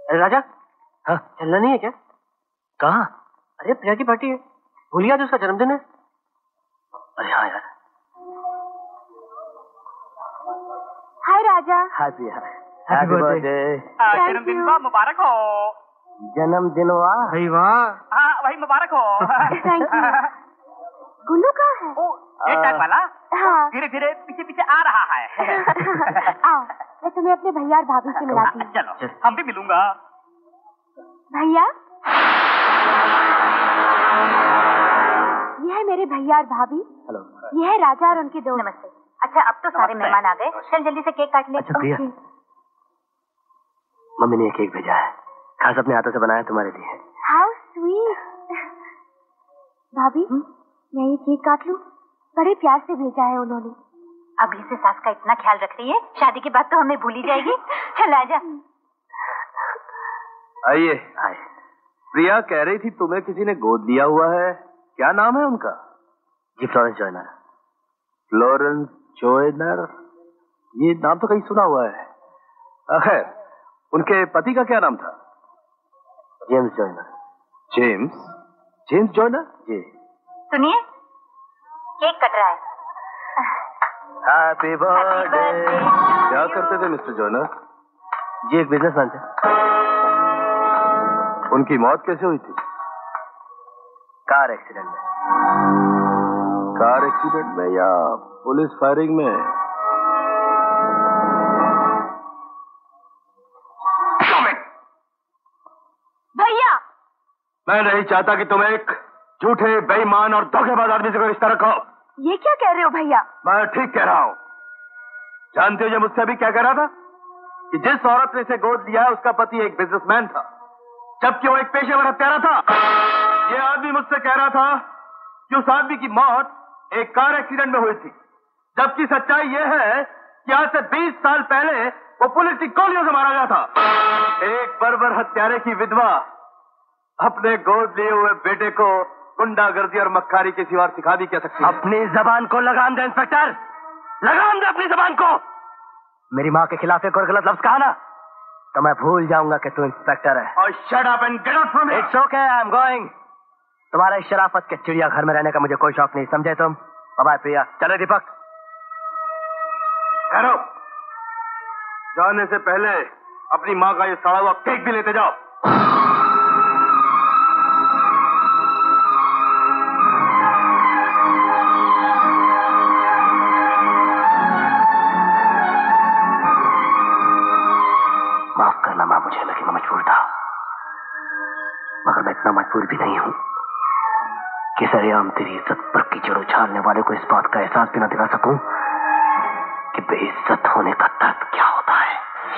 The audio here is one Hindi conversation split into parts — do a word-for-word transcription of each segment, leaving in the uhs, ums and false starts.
अरे राजा, हाँ चलना नहीं है क्या? कहाँ? अरे प्रिया की पार्टी है, भूल गया? उसका जन्मदिन है। अरे हाँ यार। Hi Raja. Hi Priya. Happy birthday. जन्मदिन वाह मुबारक हो। जन्मदिन वाह भाई वाह। हाँ वही मुबारक हो। Thank you. गुल्लू कहाँ है? ओ ये टाइम वाला? हाँ। धीरे धीरे पीछे पीछे आ रहा है। आओ मैं तुम्हें अपने भैया और भाभी से मिलाती हूँ। चलो हम भी मिलूंगा। भैया, ये है मेरे भैया और भाभी। हेलो। ये है राजा और उनके दोस्त। नमस्ते। अच्छा अब तो सारे मेहमान आ गए, चल जल्दी से केक काट ले। अच्छा प्रिया, मम्मी ने केक भेजा है, खास अपने हाथों से बनाया तुम्हारे लिए। How sweet. भाभी मैं ये केक काट लूं? बड़े प्यार से भेजा है उन्होंने। अभी से सास का इतना ख्याल रख रही है, शादी के बाद तो हमें भूल ही जाएगी। चल आजा। आइए। आए। प्रिया कह रही थी तुम्हें किसी ने गोद लिया हुआ है, क्या नाम है उनका? जी फ्लोरेंस जॉयनर। फ्लोरेंस जॉयनर, ये नाम तो कहीं सुना हुआ है। खैर, उनके पति का क्या नाम था? James Joyner. James? James Joyner? जी। सुनिए, केक कट रहा है। Happy birthday. क्या करते थे मिस्टर जॉयनर? जी एक बिजनेसमैन थे। उनकी मौत कैसे हुई थी? कार एक्सीडेंट में। कार एक्सीडेंट में या पुलिस फायरिंग में? भैया, मैं नहीं चाहता कि तुम एक झूठे, बेईमान और धोखेबाज आदमी से कोई रिश्ता रखो। ये क्या कह रहे हो भैया? मैं ठीक कह रहा हूँ। जानते हो ये मुझसे अभी क्या कह रहा था? कि जिस औरत ने इसे गोद लिया है उसका पति एक बिजनेसमैन था, जबकि वो एक पेशेवर हत्यारा था। ये आदमी मुझसे कह रहा था कि उस आदमी की मौत एक कार एक्सीडेंट में हुई थी, जबकि सच्चाई यह है कि आज से बीस साल पहले वो पुलिस की गोलियों से मारा गया था। एक बर्बर हत्यारे की विधवा अपने गोद लिए हुए बेटे को गुंडागर्दी और मक्कारी के सिवा सिखा भी क्या सकती है? अपनी जबान को लगाम दे इंस्पेक्टर, लगाम दे अपनी जबान को। मेरी माँ के खिलाफ एक और गलत लफ्ज कहा ना तो मैं भूल जाऊंगा कि तू इंस्पेक्टर है। और shut up and get out from here. It's okay, I am going. तुम्हारा इस शराफत के चिड़िया घर में रहने का मुझे कोई शौक नहीं, समझे तुम? बाय प्रिया। चलो दीपक। ठहरो, जाने से पहले अपनी माँ का ये सड़ा हुआ केक भी लेते जाओ। माफ करना माँ, मुझे लगे मैं मजबूर था, मगर मैं इतना मजबूर भी नहीं हूं कि सरेआम तेरी इज्जत पर कीचड़ उछालने वाले को इस बात का एहसास भी न दिला सकूं कि बेइज्जत होने का दर्द क्या होता है।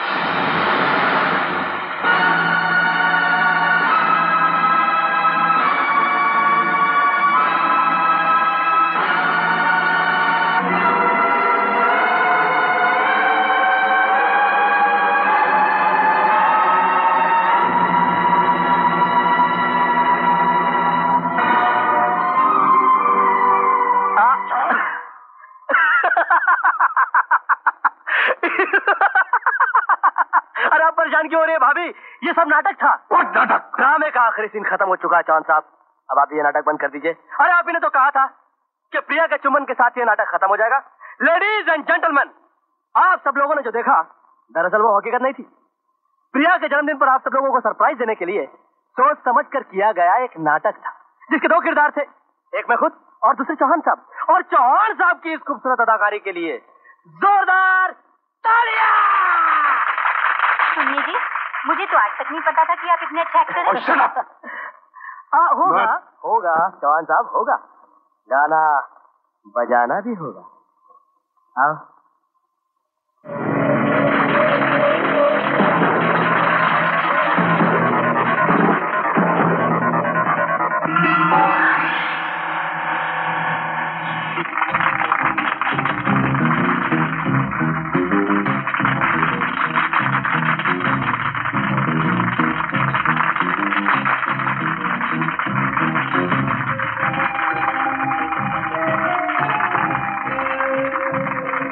क्यों हो रही है भाभी? ये सब नाटक था। What नाटक? ड्रामे का आखिरी सीन खत्म हो चुका है चौहान साहब, अब आप ये नाटक बंद कर दीजिए। अरे आप ने तो कहा था कि प्रिया के चुम्बन के साथ ये नाटक खत्म हो जाएगा। लेडीज एंड जेंटलमैन, आप सब लोगों ने जो देखा दरअसल वो हकीकत नहीं थी। प्रिया के जन्मदिन पर आप सब लोगों को सरप्राइज देने के लिए सोच समझ कर किया गया एक नाटक था, जिसके दो किरदार थे, एक मैं खुद और दूसरे चौहान साहब। और चौहान साहब की इस खूबसूरत अदाकारी के लिए जोरदार तालियां। सुनिए जी, मुझे तो आज तक नहीं पता था कि आप इतने अच्छे एक्टर हैं। हाँ होगा होगा चौहान साहब, होगा। गाना बजाना भी होगा। आओ।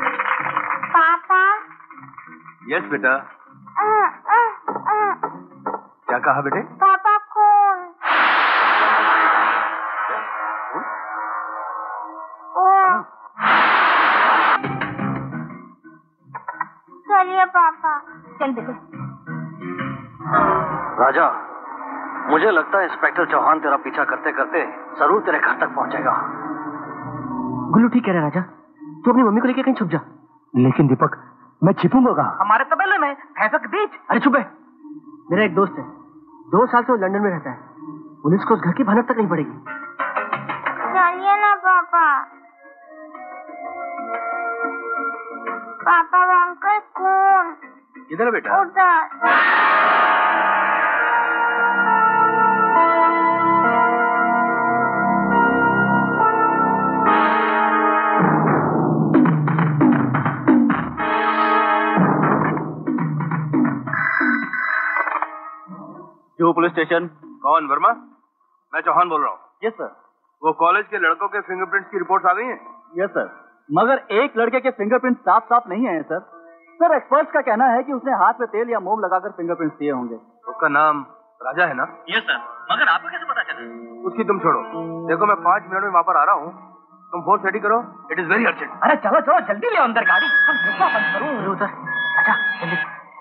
यस बेटा। कहा बेटे? पापा कौन? ओ चलिए पापा। चल बेटे। राजा, मुझे लगता है इंस्पेक्टर चौहान तेरा पीछा करते करते जरूर तेरे घर तक पहुंचेगा। गुल्लू ठीक कह रहा है राजा, तू अपनी मम्मी को लेकर कहीं छुप जा। लेकिन दीपक, मैं छिपूंगा कहाँ? हमारे तबेले में, भैंसों के बीच। अरे चुप है। मेरा एक दोस्त है, दो साल से वो लंदन में रहता है। पुलिस को उस घर की भनक तक नहीं पड़ेगी। चलिए ना पापा। पापा वो अंकल कौन? किधर है बेटा? उधर। जो पुलिस स्टेशन। कौन? वर्मा? मैं चौहान बोल रहा हूँ। Yes sir. वो कॉलेज के लड़कों के फिंगरप्रिंट्स की रिपोर्ट्स आ गई हैं? यस सर, मगर एक लड़के के फिंगरप्रिंट साफ साफ नहीं आए सर। सर एक्सपर्ट्स का कहना है कि उसने हाथ में तेल या मोम लगाकर फिंगरप्रिंट्स दिए होंगे। उसका नाम राजा है ना? यस सर, मगर आपको कैसे पता चला? उसकी तुम छोड़ो, देखो मैं पाँच मिनट में वहाँ पर आ रहा हूँ, तुम फोर्स रेडी करो, इट इज वेरी अर्जेंट। अरे चलो चलो जल्दी ले अंदर गाड़ी, हम गुस्सा बंद करो। उधर अच्छा जल्दी।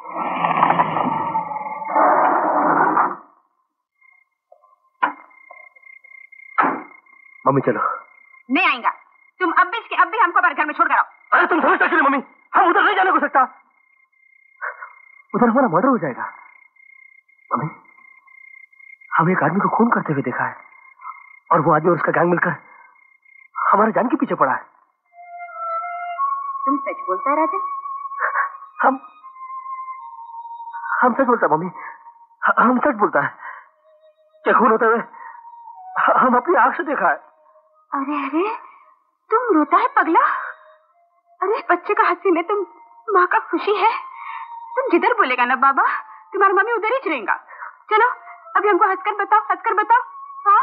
मम्मी चलो। नहीं आएगा, तुम अब भी इसके अब भी हमको हमारे घर में छोड़ कर आओ। अरे तुम समझ सकती नहीं मम्मी, हम उधर नहीं जाने को सकता, उधर हमारा मर्डर हो जाएगा। मम्मी, हम एक आदमी को खून करते हुए देखा है और वो आदमी और उसका गैंग मिलकर हमारे जान के पीछे पड़ा है। तुम सच बोलता है राजा? हम हम सच बोलता मम्मी, हम सच बोलता है। क्या खून होते हुए हम अपनी आंख से देखा है। अरे अरे तुम रोता है पगला? अरे बच्चे का हंसी में तुम माँ का खुशी है। तुम जिधर बोलेगा ना बाबा, तुम्हारी मम्मी उधर ही चलेगा। चलो अभी हमको हंसकर बताओ, हंसकर बताओ। हाँ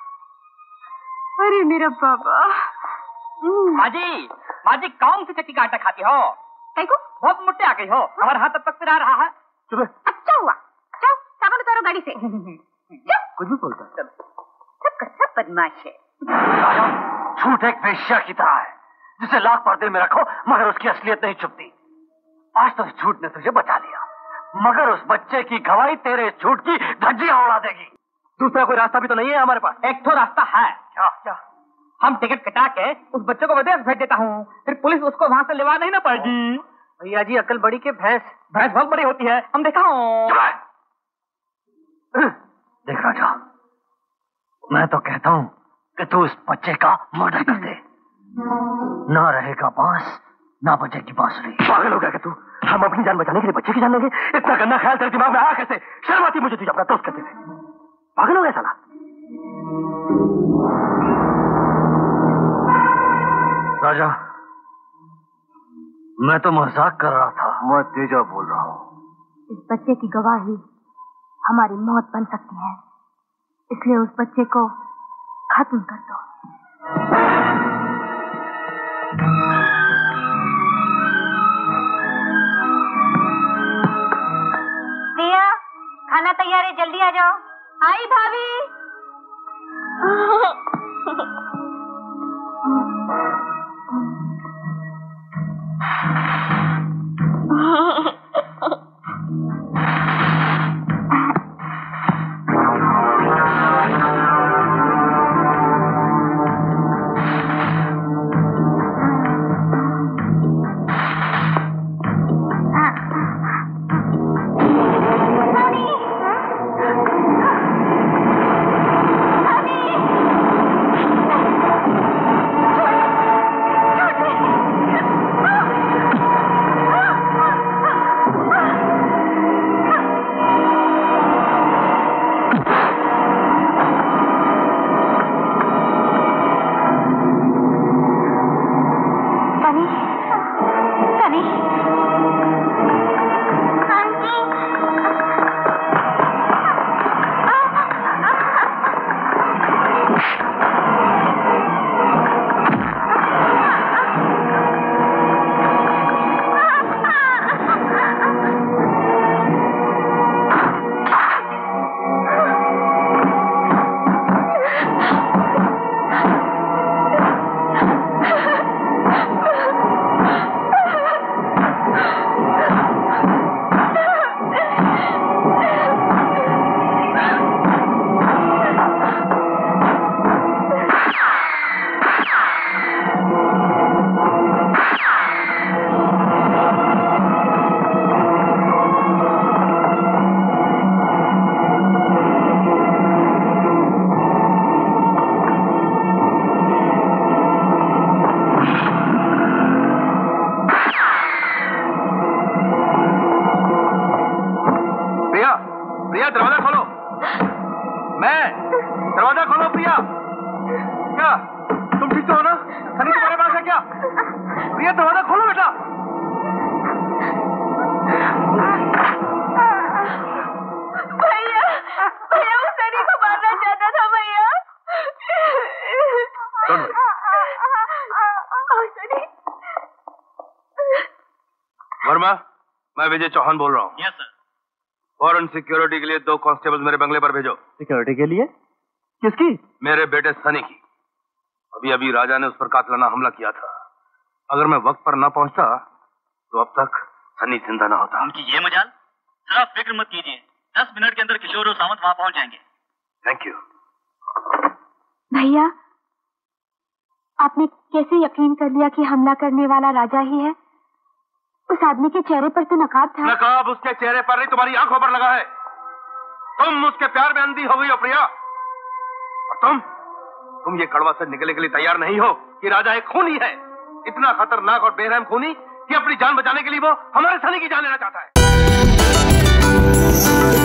अरे मेरा बाबा। माँ जी, माँ जी कौन सी चक्की का आटा खाती हो? कहीं को बहुत मोटे आ गई हो, हमारा हाथ अब तक पिरा रहा है। चुप है। अच्छा हुआ, जाओ सामान उतारो गाड़ी से। जाओ। कुछ भी बोलता है। सब का सब बदमाश है। झूठ एक वेश्या की तरह है जिसे लाख पर्दे में रखो मगर उसकी असलियत नहीं छुपती। आज तो इस झूठ ने तुझे बचा लिया, मगर उस बच्चे की गवाही तेरे इस झूठ की धज्जियां उड़ा देगी। दूसरा कोई रास्ता भी तो नहीं है हमारे पास? एक तो रास्ता है। क्या क्या? हम टिकट कटा के उस बच्चे को विदेश भेज देता हूँ, फिर पुलिस उसको वहाँ से लेवा नहीं ना पड़ेगी। भैया जी अकल बड़ी के भैंस। भैंस बहुत बड़ी होती है, हम देखा हूँ। देख राजा, मैं तो कहता हूँ कि तू इस बच्चे का मर्डर कर दे। ना रहेगा बांस, ना बचेगी बांसुरी। पागल हो गया क्या तू? हम अपनी जान बचाने के लिए बच्चे की जान लेंगे? इतना गंदा ख्याल तेरे दिमाग में आया कैसे? शर्म आती मुझे तुझे अपना दोस्त कहते थे। पागल हो गया साला। राजा, मैं तो मजाक कर रहा था। मैं तेजा बोल रहा हूँ। इस बच्चे की गवाही हमारी मौत बन सकती है, इसलिए उस बच्चे को खत्म कर दो। प्रिया, खाना तैयार है, जल्दी आ जाओ। आई भाभी। प्रिया दरवाजा खोलो। मैं दरवाजा खोलो प्रिया। क्या तुम ठीक तो हो ना? सनी तुम्हारे पास है क्या? प्रिया दरवाजा खोलो बेटा। भैया भैया उस सनी को मारना चाहता था भैया। सनी। वर्मा, मैं विजय चौहान बोल रहा हूँ। Yes sir. फॉरेन सिक्योरिटी के लिए दो कांस्टेबल मेरे बंगले पर भेजो। सिक्योरिटी के लिए? किसकी? मेरे बेटे सनी की। अभी अभी राजा ने उस पर कातिलाना हमला किया था। अगर मैं वक्त पर ना पहुंचता तो अब तक सनी जिंदा ना होता। उनकी ये मजाल? सर आप फिक्र मत कीजिए, दस मिनट के अंदर किशोर और सावंत वहां पहुंच जाएंगे। Thank you. भैया आपने कैसे यकीन कर लिया कि हमला करने वाला राजा ही है? उस आदमी के चेहरे पर तो नकाब था। नकाब उसके चेहरे पर नहीं, तुम्हारी आंखों पर लगा है। तुम उसके प्यार में अंधी हो गई हो प्रिया। और तुम तुम ये कड़वा से निकलने के लिए तैयार नहीं हो कि राजा एक खूनी है, इतना खतरनाक और बेरहम खूनी कि अपनी जान बचाने के लिए वो हमारे सनी की जान लेना चाहता है।